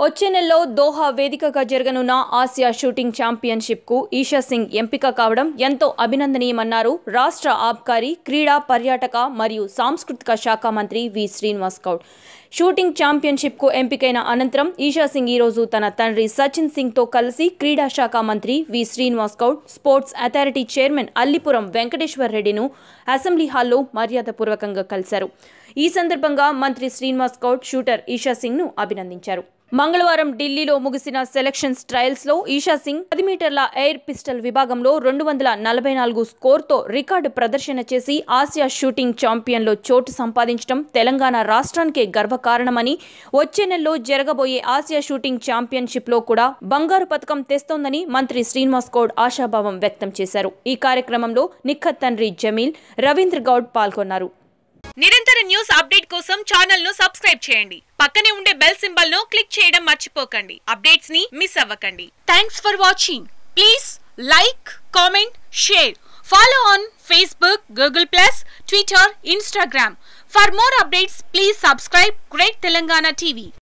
వచ్చే నెలలో దోహా వేదికగా జరగనున్న ఆసియా షూటింగ్ ఛాంపియన్షిప్ కు ఈషా సింగ్ ఎంపిక కావడం ఎంతో అభినందనీయమన్నారు రాష్ట్ర ఆబ్కారీ క్రీడా పర్యాటక మరియు సాంస్కృతిక శాఖ మంత్రి V Srinivas Goud. Shooting championship కు ఎంపికైన అనంతరం ఈషా సింగ్ ఈ రోజు తన తండ్రి సచిన్ సింగ్ తో కలిసి క్రీడా శాఖ మంత్రి V Srinivas Goud, sports authority chairman Allipuram Venkateshwar రెడ్డిను అసెంబ్లీ హాల్లో మర్యాదపూర్వకంగా కలిశారు. ఈ సందర్భంగా మంత్రి శ్రీనివాస్ గౌడ్ షూటర్ ఈషా సింగ్ ను అభినందించారు. మంగళవారం ఢిల్లీలో ముగిసిన సెలక్షన్స్ ట్రయల్స్ లో ఈషా సింగ్ 10 మీటర్ల ఎయిర్ పిస్టల్ విభాగంలో 244 స్కోర్తో రికార్డు ప్రదర్శన చేసి ఆసియా షూటింగ్ ఛాంపియన్లో చోటు సంపాదించడం తెలంగాణ రాష్ట్రానికే గర్వకారణమని, వచ్చే నెలలో జరగబోయే ఆసియా షూటింగ్ ఛాంపియన్షిప్ లో కూడా బంగారు పతకం తెస్తోందని మంత్రి శ్రీనివాస్ గౌడ్ ఆశాభావం వ్యక్తం చేశారు. ఈ కార్యక్రమంలో నిఖత్ తండ్రి జమీల్, రవీంద్ర గౌడ్ పాల్గొన్నారు. నిరంతర న్యూస్ అప్డేట్ కోసం ఛానల్ ను సబ్స్క్రైబ్ చేయండి. పక్కనే ఉండే బెల్ సింబల్ ను క్లిక్ చేయడం మర్చిపోకండి. అప్డేట్స్ ని మిస్ అవ్వకండి. Thanks for watching. Please like, comment, share. Follow on Facebook, Google+, Twitter, Instagram. For more updates, please subscribe Great Telangana TV.